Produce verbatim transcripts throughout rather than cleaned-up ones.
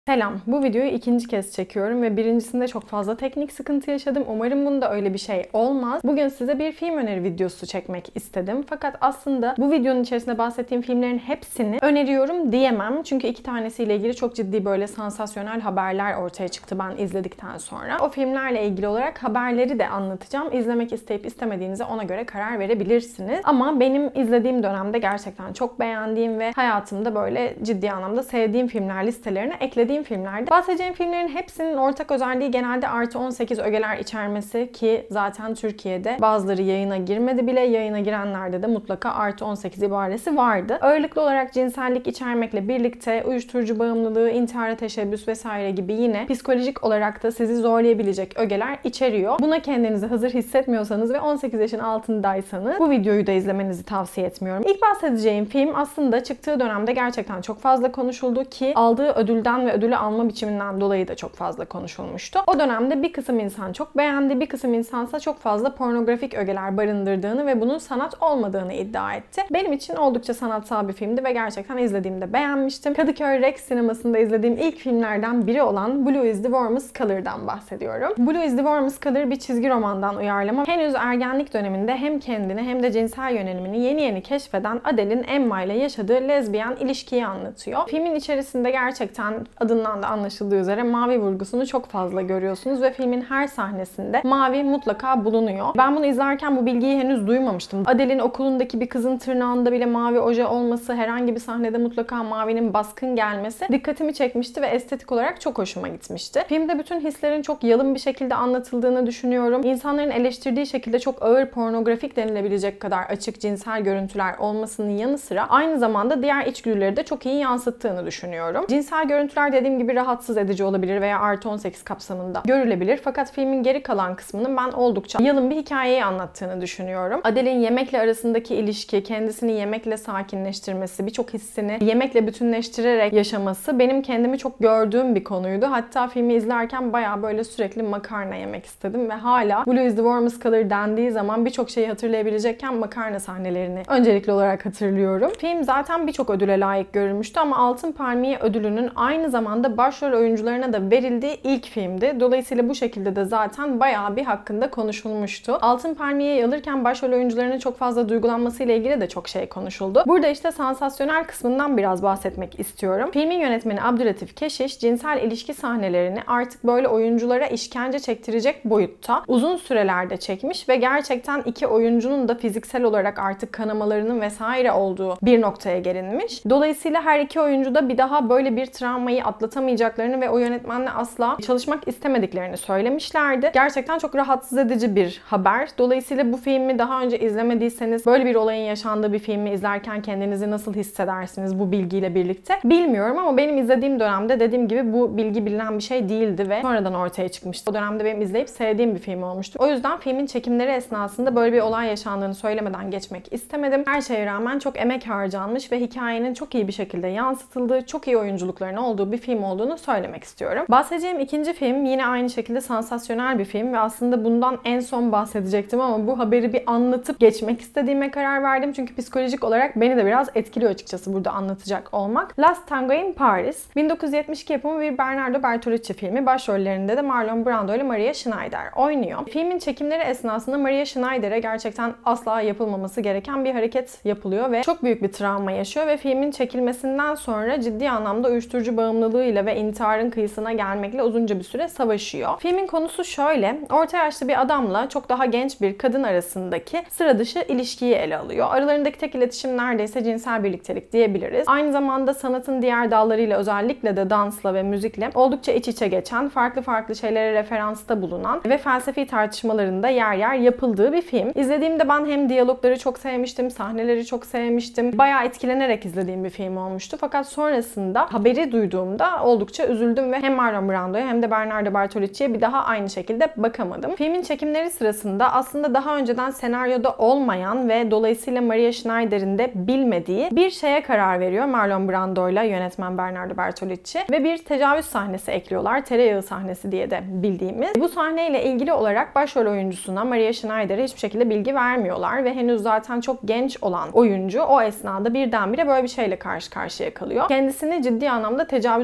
Selam. Bu videoyu ikinci kez çekiyorum ve birincisinde çok fazla teknik sıkıntı yaşadım. Umarım bunda öyle bir şey olmaz. Bugün size bir film öneri videosu çekmek istedim. Fakat aslında bu videonun içerisinde bahsettiğim filmlerin hepsini öneriyorum diyemem. Çünkü iki tanesiyle ilgili çok ciddi böyle sansasyonel haberler ortaya çıktı ben izledikten sonra. O filmlerle ilgili olarak haberleri de anlatacağım. İzlemek isteyip istemediğinize ona göre karar verebilirsiniz. Ama benim izlediğim dönemde gerçekten çok beğendiğim ve hayatımda böyle ciddi anlamda sevdiğim filmler listelerine eklediğim filmlerde. Bahsedeceğim filmlerin hepsinin ortak özelliği genelde artı on sekiz ögeler içermesi ki zaten Türkiye'de bazıları yayına girmedi bile. Yayına girenlerde de mutlaka artı on sekiz ibaresi vardı. Ağırlıklı olarak cinsellik içermekle birlikte uyuşturucu bağımlılığı, intihara teşebbüs vesaire gibi yine psikolojik olarak da sizi zorlayabilecek ögeler içeriyor. Buna kendinizi hazır hissetmiyorsanız ve on sekiz yaşın altındaysanız bu videoyu da izlemenizi tavsiye etmiyorum. İlk bahsedeceğim film aslında çıktığı dönemde gerçekten çok fazla konuşuldu ki aldığı ödülden ve ödülü alma biçiminden dolayı da çok fazla konuşulmuştu. O dönemde bir kısım insan çok beğendi, bir kısım insansa çok fazla pornografik ögeler barındırdığını ve bunun sanat olmadığını iddia etti. Benim için oldukça sanatsal bir filmdi ve gerçekten izlediğimde beğenmiştim. Kadıköy Rex sinemasında izlediğim ilk filmlerden biri olan Blue is the Warmest Color'dan bahsediyorum. Blue is the Warmest Color bir çizgi romandan uyarlama. Henüz ergenlik döneminde hem kendini hem de cinsel yönelimini yeni yeni keşfeden Adele'in Emma ile yaşadığı lezbiyen ilişkiyi anlatıyor. Filmin içerisinde gerçekten adından da anlaşıldığı üzere mavi vurgusunu çok fazla görüyorsunuz ve filmin her sahnesinde mavi mutlaka bulunuyor. Ben bunu izlerken bu bilgiyi henüz duymamıştım. Adele'in okulundaki bir kızın tırnağında bile mavi oje olması, herhangi bir sahnede mutlaka mavinin baskın gelmesi dikkatimi çekmişti ve estetik olarak çok hoşuma gitmişti. Filmde bütün hislerin çok yalın bir şekilde anlatıldığını düşünüyorum. İnsanların eleştirdiği şekilde çok ağır pornografik denilebilecek kadar açık cinsel görüntüler olmasının yanı sıra aynı zamanda diğer içgüdüleri de çok iyi yansıttığını düşünüyorum. Cinsel görüntüler dediğim gibi rahatsız edici olabilir veya artı on sekiz kapsamında görülebilir. Fakat filmin geri kalan kısmının ben oldukça yalın bir hikayeyi anlattığını düşünüyorum. Adele'in yemekle arasındaki ilişki, kendisini yemekle sakinleştirmesi, birçok hissini yemekle bütünleştirerek yaşaması benim kendimi çok gördüğüm bir konuydu. Hatta filmi izlerken bayağı böyle sürekli makarna yemek istedim ve hala Blue is the Warmest Color dendiği zaman birçok şeyi hatırlayabilecekken makarna sahnelerini öncelikli olarak hatırlıyorum. Film zaten birçok ödüle layık görülmüştü ama Altın Palmiye ödülünün aynı zamanda başrol oyuncularına da verildiği ilk filmdi. Dolayısıyla bu şekilde de zaten bayağı bir hakkında konuşulmuştu. Altın Palmiye'yi alırken başrol oyuncularının çok fazla duygulanmasıyla ilgili de çok şey konuşuldu. Burada işte sansasyonel kısmından biraz bahsetmek istiyorum. Filmin yönetmeni Abdülatif Keşiş, cinsel ilişki sahnelerini artık böyle oyunculara işkence çektirecek boyutta uzun sürelerde çekmiş ve gerçekten iki oyuncunun da fiziksel olarak artık kanamalarının vesaire olduğu bir noktaya gelinmiş. Dolayısıyla her iki oyuncu da bir daha böyle bir travmayı atlatamayacaklarını ve o yönetmenle asla çalışmak istemediklerini söylemişlerdi. Gerçekten çok rahatsız edici bir haber. Dolayısıyla bu filmi daha önce izlemediyseniz böyle bir olayın yaşandığı bir filmi izlerken kendinizi nasıl hissedersiniz bu bilgiyle birlikte bilmiyorum ama benim izlediğim dönemde dediğim gibi bu bilgi bilinen bir şey değildi ve sonradan ortaya çıkmıştı. O dönemde benim izleyip sevdiğim bir film olmuştu. O yüzden filmin çekimleri esnasında böyle bir olay yaşandığını söylemeden geçmek istemedim. Her şeye rağmen çok emek harcanmış ve hikayenin çok iyi bir şekilde yansıtıldığı, çok iyi oyunculukların olduğu bir film olduğunu söylemek istiyorum. Bahsedeceğim ikinci film yine aynı şekilde sansasyonel bir film ve aslında bundan en son bahsedecektim ama bu haberi bir anlatıp geçmek istediğime karar verdim. Çünkü psikolojik olarak beni de biraz etkiliyor açıkçası burada anlatacak olmak. Last Tango in Paris. bin dokuz yüz yetmiş iki yapımı bir Bernardo Bertolucci filmi. Başrollerinde de Marlon Brando ile Maria Schneider oynuyor. Filmin çekimleri esnasında Maria Schneider'e gerçekten asla yapılmaması gereken bir hareket yapılıyor ve çok büyük bir travma yaşıyor ve filmin çekilmesinden sonra ciddi anlamda uyuşturucu bağımlılığıyla ve intiharın kıyısına gelmekle uzunca bir süre savaşıyor. Filmin konusu şöyle, orta yaşlı bir adamla çok daha genç bir kadın arasındaki sıra dışı ilişkiyi ele alıyor. Aralarındaki tek iletişim neredeyse cinsel birliktelik diyebiliriz. Aynı zamanda sanatın diğer dallarıyla özellikle de dansla ve müzikle oldukça iç içe geçen, farklı farklı şeylere referansta bulunan ve felsefi tartışmalarında yer yer yapıldığı bir film. İzlediğimde ben hem diyalogları çok sevmiştim, sahneleri çok sevmiştim. Bayağı etkilenerek izlediğim bir film olmuştu. Fakat sonrasında haberi duyduğumda oldukça üzüldüm ve hem Marlon Brando'ya hem de Bernardo Bertolucci'ye bir daha aynı şekilde bakamadım. Filmin çekimleri sırasında aslında daha önceden senaryoda olmayan ve dolayısıyla Maria Schneider'in de bilmediği bir şeye karar veriyor Marlon Brando'yla yönetmen Bernardo Bertolucci ve bir tecavüz sahnesi ekliyorlar. Tereyağı sahnesi diye de bildiğimiz. Bu sahneyle ilgili olarak başrol oyuncusuna Maria Schneider'e hiçbir şekilde bilgi vermiyorlar ve henüz zaten çok genç olan oyuncu o esnada birdenbire böyle bir şeyle karşı karşıya kalıyor. Kendisini ciddi anlamda tecavüz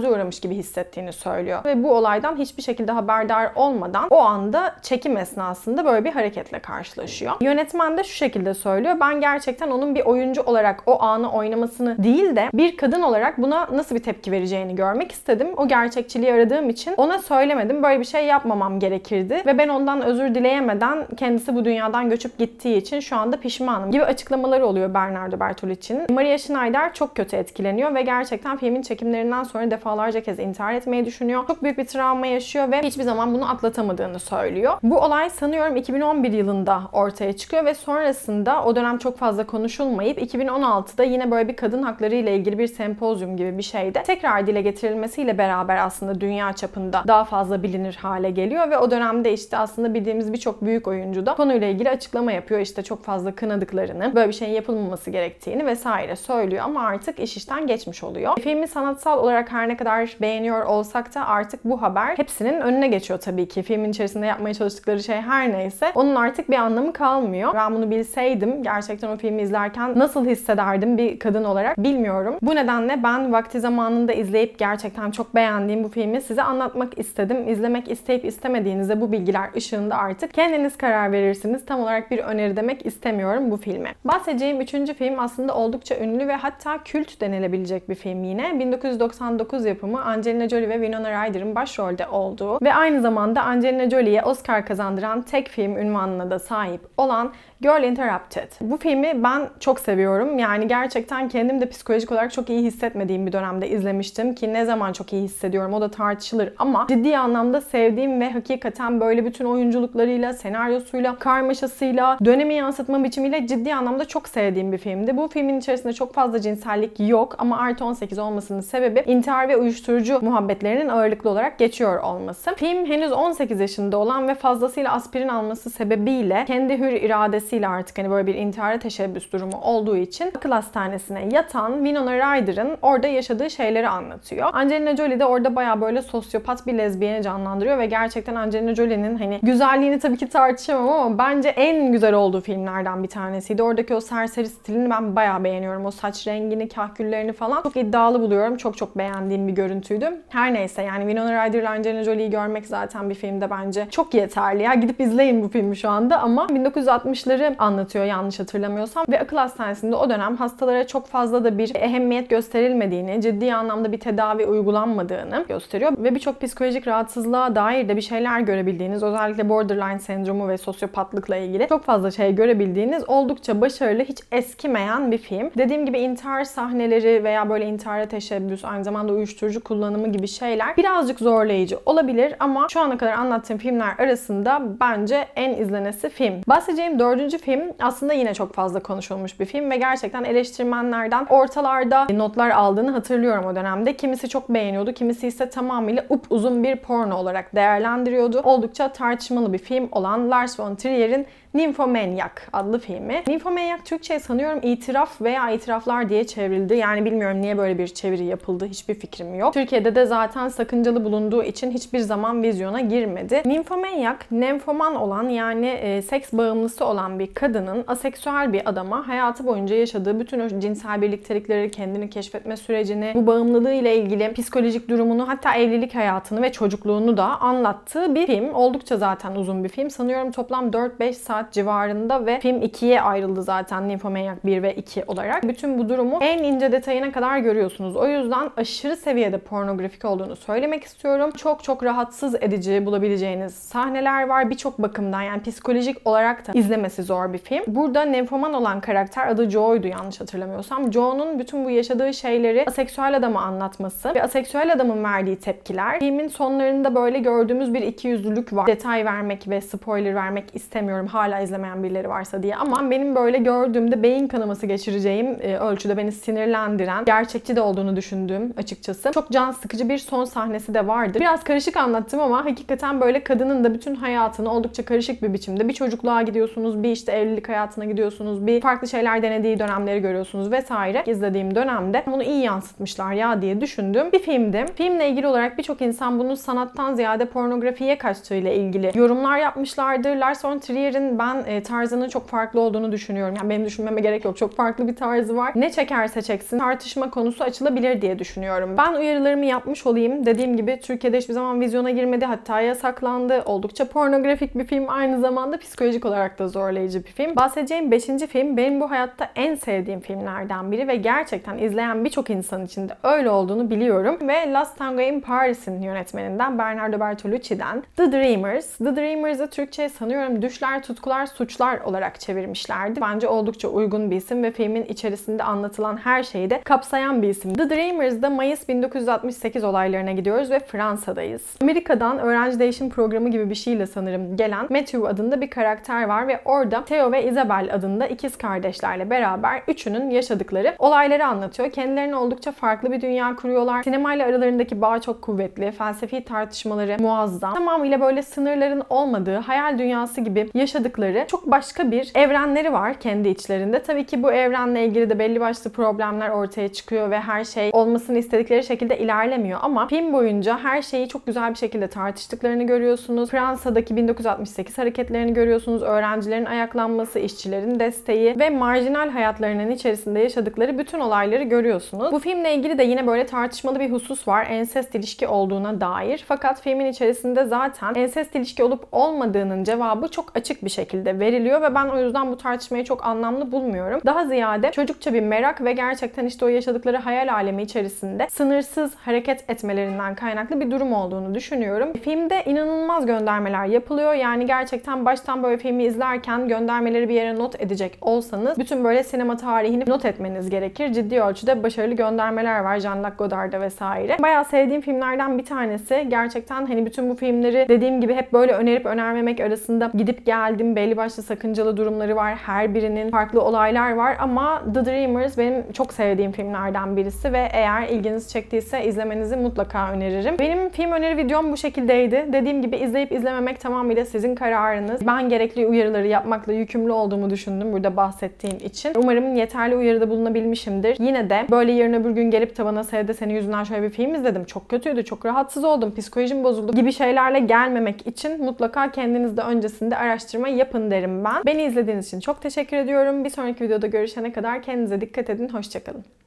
tacize uğramış gibi hissettiğini söylüyor. Ve bu olaydan hiçbir şekilde haberdar olmadan o anda çekim esnasında böyle bir hareketle karşılaşıyor. Yönetmen de şu şekilde söylüyor. Ben gerçekten onun bir oyuncu olarak o anı oynamasını değil de bir kadın olarak buna nasıl bir tepki vereceğini görmek istedim. O gerçekçiliği aradığım için ona söylemedim. Böyle bir şey yapmamam gerekirdi ve ben ondan özür dileyemeden kendisi bu dünyadan göçüp gittiği için şu anda pişmanım gibi açıklamaları oluyor Bernardo Bertolucci'nin. Maria Schneider çok kötü etkileniyor ve gerçekten filmin çekimlerinden sonra defalarca kez intihar etmeyi düşünüyor. Çok büyük bir travma yaşıyor ve hiçbir zaman bunu atlatamadığını söylüyor. Bu olay sanıyorum iki bin on bir yılında ortaya çıkıyor ve sonrasında o dönem çok fazla konuşulmayıp iki bin on altıda yine böyle bir kadın hakları ile ilgili bir sempozyum gibi bir şeyde tekrar dile getirilmesiyle beraber aslında dünya çapında daha fazla bilinir hale geliyor ve o dönemde işte aslında bildiğimiz birçok büyük oyuncu da konuyla ilgili açıklama yapıyor. İşte çok fazla kınadıklarını, böyle bir şeyin yapılmaması gerektiğini vesaire söylüyor ama artık iş işten geçmiş oluyor. Filmi sanatsal olarak her ne kadar beğeniyor olsak da artık bu haber hepsinin önüne geçiyor tabii ki. Filmin içerisinde yapmaya çalıştıkları şey her neyse onun artık bir anlamı kalmıyor. Ben bunu bilseydim gerçekten o filmi izlerken nasıl hissederdim bir kadın olarak bilmiyorum. Bu nedenle ben vakti zamanında izleyip gerçekten çok beğendiğim bu filmi size anlatmak istedim. İzlemek isteyip istemediğinizde bu bilgiler ışığında artık kendiniz karar verirsiniz. Tam olarak bir öneri demek istemiyorum bu filme. Bahsedeceğim üçüncü film aslında oldukça ünlü ve hatta kült denilebilecek bir film yine. bin dokuz yüz doksan dokuz yapımı Angelina Jolie ve Winona Ryder'ın başrolde olduğu ve aynı zamanda Angelina Jolie'ye Oscar kazandıran tek film unvanına da sahip olan Girl Interrupted. Bu filmi ben çok seviyorum. Yani gerçekten kendim de psikolojik olarak çok iyi hissetmediğim bir dönemde izlemiştim ki ne zaman çok iyi hissediyorum o da tartışılır ama ciddi anlamda sevdiğim ve hakikaten böyle bütün oyunculuklarıyla, senaryosuyla, karmaşasıyla, dönemi yansıtma biçimiyle ciddi anlamda çok sevdiğim bir filmdi. Bu filmin içerisinde çok fazla cinsellik yok ama artı on sekiz olmasının sebebi intihar ve uyuşturucu muhabbetlerinin ağırlıklı olarak geçiyor olması. Film henüz on sekiz yaşında olan ve fazlasıyla aspirin alması sebebiyle kendi hür iradesi artık hani böyle bir intihara teşebbüs durumu olduğu için akıl hastanesine yatan Winona Ryder'ın orada yaşadığı şeyleri anlatıyor. Angelina Jolie de orada bayağı böyle sosyopat bir lezbiyeni canlandırıyor ve gerçekten Angelina Jolie'nin hani güzelliğini tabii ki tartışamam ama bence en güzel olduğu filmlerden bir tanesiydi. Oradaki o serseri stilini ben bayağı beğeniyorum. O saç rengini, kahküllerini falan çok iddialı buluyorum. Çok çok beğendiğim bir görüntüydü. Her neyse yani Winona Ryder ile Angelina Jolie'yi görmek zaten bir filmde bence çok yeterli. Ya gidip izleyin bu filmi şu anda ama bin dokuz yüz altmışları anlatıyor yanlış hatırlamıyorsam ve akıl hastanesinde o dönem hastalara çok fazla da bir ehemmiyet gösterilmediğini, ciddi anlamda bir tedavi uygulanmadığını gösteriyor ve birçok psikolojik rahatsızlığa dair de bir şeyler görebildiğiniz, özellikle borderline sendromu ve sosyopatlıkla ilgili çok fazla şey görebildiğiniz oldukça başarılı, hiç eskimeyen bir film. Dediğim gibi intihar sahneleri veya böyle intihara teşebbüs, aynı zamanda uyuşturucu kullanımı gibi şeyler birazcık zorlayıcı olabilir ama şu ana kadar anlattığım filmler arasında bence en izlenesi film. Bahsedeceğim dördüncü film aslında yine çok fazla konuşulmuş bir film ve gerçekten eleştirmenlerden ortalarda notlar aldığını hatırlıyorum o dönemde. Kimisi çok beğeniyordu, kimisi ise tamamıyla upuzun bir porno olarak değerlendiriyordu. Oldukça tartışmalı bir film olan Lars von Trier'in Nymphomaniac adlı filmi. Nymphomaniac Türkçe'ye sanıyorum itiraf veya itiraflar diye çevrildi. Yani bilmiyorum niye böyle bir çeviri yapıldı. Hiçbir fikrim yok. Türkiye'de de zaten sakıncalı bulunduğu için hiçbir zaman vizyona girmedi. Nymphomaniac, nymfoman olan yani e, seks bağımlısı olan bir kadının aseksüel bir adama hayatı boyunca yaşadığı bütün o cinsel birliktelikleri, kendini keşfetme sürecini, bu bağımlılığı ile ilgili psikolojik durumunu, hatta evlilik hayatını ve çocukluğunu da anlattığı bir film. Oldukça zaten uzun bir film. Sanıyorum toplam dört beş saat civarında ve film ikiye ayrıldı zaten Nymphomaniac bir ve iki olarak. Bütün bu durumu en ince detayına kadar görüyorsunuz. O yüzden aşırı seviyede pornografik olduğunu söylemek istiyorum. Çok çok rahatsız edici bulabileceğiniz sahneler var. Birçok bakımdan yani psikolojik olarak da izlemesi zor bir film. Burada nymfoman olan karakter adı Joe'ydu yanlış hatırlamıyorsam. Joe'nun bütün bu yaşadığı şeyleri aseksüel adama anlatması ve aseksüel adamın verdiği tepkiler. Filmin sonlarında böyle gördüğümüz bir ikiyüzlülük var. Detay vermek ve spoiler vermek istemiyorum. Hala izlemeyen birileri varsa diye ama benim böyle gördüğümde beyin kanaması geçireceğim e, ölçüde beni sinirlendiren, gerçekçi de olduğunu düşündüğüm açıkçası. Çok can sıkıcı bir son sahnesi de vardı. Biraz karışık anlattım ama hakikaten böyle kadının da bütün hayatını oldukça karışık bir biçimde bir çocukluğa gidiyorsunuz, bir işte evlilik hayatına gidiyorsunuz, bir farklı şeyler denediği dönemleri görüyorsunuz vesaire. İzlediğim dönemde bunu iyi yansıtmışlar ya diye düşündüğüm bir filmdi. Filmle ilgili olarak birçok insan bunun sanattan ziyade pornografiye kaçtığıyla ilgili yorumlar yapmışlardır. Lars von Trier'in için ben e, tarzının çok farklı olduğunu düşünüyorum. Yani benim düşünmeme gerek yok. Çok farklı bir tarzı var. Ne çekerse çeksin tartışma konusu açılabilir diye düşünüyorum. Ben uyarılarımı yapmış olayım. Dediğim gibi Türkiye'de hiçbir zaman vizyona girmedi. Hatta yasaklandı. Oldukça pornografik bir film. Aynı zamanda psikolojik olarak da zorlayıcı bir film. Bahsedeceğim beşinci film benim bu hayatta en sevdiğim filmlerden biri ve gerçekten izleyen birçok insan için de öyle olduğunu biliyorum. Ve Last Tango in Paris'in yönetmeninden Bernardo Bertolucci'den The Dreamers. The Dreamers'ı Türkçe'ye sanıyorum Düşler, Tutkular, Suçlar olarak çevirmişlerdi. Bence oldukça uygun bir isim ve filmin içerisinde anlatılan her şeyi de kapsayan bir isim. The Dreamers'da Mayıs bin dokuz yüz altmış sekiz olaylarına gidiyoruz ve Fransa'dayız. Amerika'dan öğrenci değişim programı gibi bir şeyle sanırım gelen Matthew adında bir karakter var ve orada Theo ve Isabel adında ikiz kardeşlerle beraber üçünün yaşadıkları olayları anlatıyor. Kendilerine oldukça farklı bir dünya kuruyorlar. Sinemayla aralarındaki bağ çok kuvvetli. Felsefi tartışmaları muazzam. Tamamıyla böyle sınırların olmadığı, hayal dünyası gibi yaşadıkları çok başka bir evrenleri var kendi içlerinde. Tabii ki bu evrenle ilgili de belli başlı problemler ortaya çıkıyor ve her şey olmasını istedikleri şekilde ilerlemiyor ama film boyunca her şeyi çok güzel bir şekilde tartıştıklarını görüyorsunuz. Fransa'daki bin dokuz yüz altmış sekiz hareketlerini görüyorsunuz. Öğrencilerin ayaklanması, işçilerin desteği ve marjinal hayatlarının içerisinde yaşadıkları bütün olayları görüyorsunuz. Bu filmle ilgili de yine böyle tartışmalı bir husus var. Ensest ilişki olduğuna dair. Fakat filmin içerisinde zaten ensest ilişki olup olmadığının cevabı çok açık bir şekilde veriliyor ve ben o yüzden bu tartışmayı çok anlamlı bulmuyorum. Daha ziyade çocukça bir merak ve gerçekten işte o yaşadıkları hayal alemi içerisinde sınırsız hareket etmelerinden kaynaklı bir durum olduğunu düşünüyorum. Filmde inanılmaz göndermeler yapılıyor. Yani gerçekten baştan böyle filmi izlerken göndermeleri bir yere not edecek olsanız bütün böyle sinema tarihini not etmeniz gerekir. Ciddi ölçüde başarılı göndermeler var. Jean-Luc Godard'da vesaire. Bayağı sevdiğim filmlerden bir tanesi. Gerçekten hani bütün bu filmleri dediğim gibi hep böyle önerip önermemek arasında gidip geldim. Belli başlı sakıncalı durumları var. Her birinin farklı olaylar var ama The Dreamers benim çok sevdiğim filmlerden birisi ve eğer ilginizi çektiyse izlemenizi mutlaka öneririm. Benim film öneri videom bu şekildeydi. Dediğim gibi izleyip izlememek tamamıyla sizin kararınız. Ben gerekli uyarıları yapmakla yükümlü olduğumu düşündüm burada bahsettiğim için. Umarım yeterli uyarıda bulunabilmişimdir. Yine de böyle yarın öbür gün gelip de bana Sevde senin yüzünden şöyle bir film izledim. Çok kötüydü, çok rahatsız oldum, psikolojim bozuldu gibi şeylerle gelmemek için mutlaka kendiniz de öncesinde araştırma yapın derim ben. Beni izlediğiniz için çok teşekkür ediyorum. Bir sonraki videoda görüşene kadar kendinize dikkat edin. Hoşça kalın.